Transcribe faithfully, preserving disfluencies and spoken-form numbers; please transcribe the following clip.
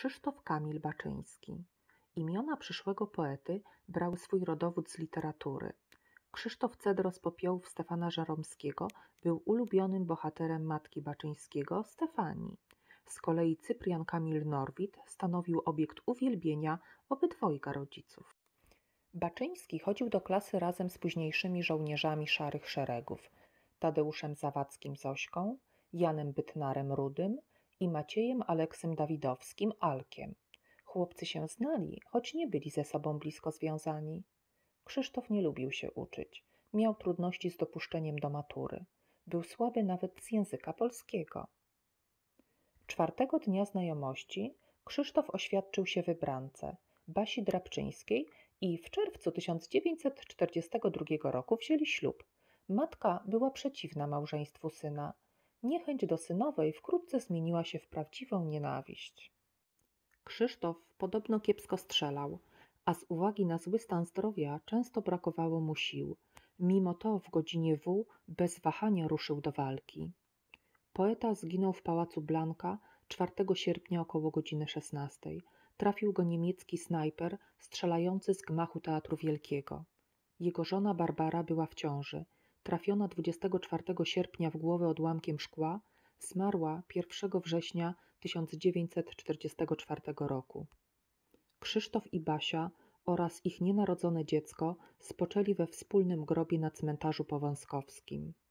Krzysztof Kamil Baczyński. Imiona przyszłego poety brały swój rodowód z literatury. Krzysztof Cedros Popiołów Stefana Żeromskiego był ulubionym bohaterem matki Baczyńskiego, Stefanii. Z kolei Cyprian Kamil Norwid stanowił obiekt uwielbienia obydwojga rodziców. Baczyński chodził do klasy razem z późniejszymi żołnierzami Szarych Szeregów, Tadeuszem Zawadzkim Zośką, Janem Bytnarem Rudym i Maciejem Aleksym Dawidowskim Alkiem. Chłopcy się znali, choć nie byli ze sobą blisko związani. Krzysztof nie lubił się uczyć. Miał trudności z dopuszczeniem do matury. Był słaby nawet z języka polskiego. Czwartego dnia znajomości Krzysztof oświadczył się wybrance, Basi Drabczyńskiej, i w czerwcu tysiąc dziewięćset czterdziestego drugiego roku wzięli ślub. Matka była przeciwna małżeństwu syna. Niechęć do synowej wkrótce zmieniła się w prawdziwą nienawiść. Krzysztof podobno kiepsko strzelał, a z uwagi na zły stan zdrowia często brakowało mu sił. Mimo to w godzinie W bez wahania ruszył do walki. Poeta zginął w pałacu Blanka czwartego sierpnia około godziny szesnastej. Trafił go niemiecki snajper strzelający z gmachu Teatru Wielkiego. Jego żona Barbara była w ciąży. Trafiona dwudziestego czwartego sierpnia w głowę odłamkiem szkła, zmarła pierwszego września tysiąc dziewięćset czterdziestego czwartego roku. Krzysztof i Basia oraz ich nienarodzone dziecko spoczęli we wspólnym grobie na cmentarzu powązkowskim.